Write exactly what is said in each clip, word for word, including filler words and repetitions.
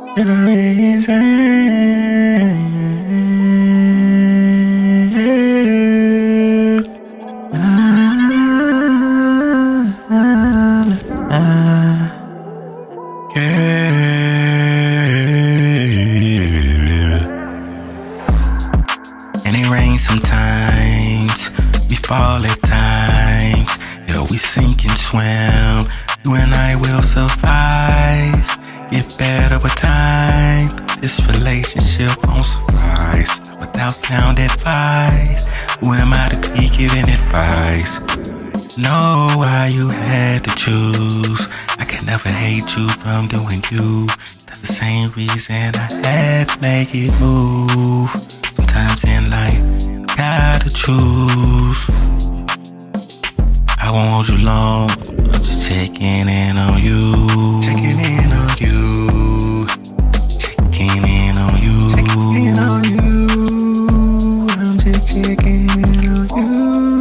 You're the reason. Ah, ah, ah, yeah. And it rains sometimes, we fall at times. Yeah, we sink and swim. You and I will survive. Get better with time. This relationship won't suffice without sound advice. Who am I to be giving advice? Know why you had to choose. I can never hate you from doing you. That's the same reason I had to make it move. Sometimes in life, you gotta choose. I won't hold you long. I'm just checking in on you. Checking in on you. Checking in on you. Checking in on you. I'm just checking in on you.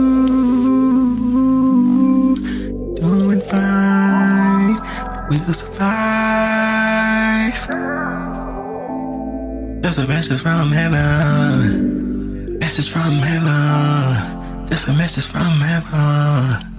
Doing fine. We'll survive. Just a message from heaven. Message from heaven. Just a message from heaven.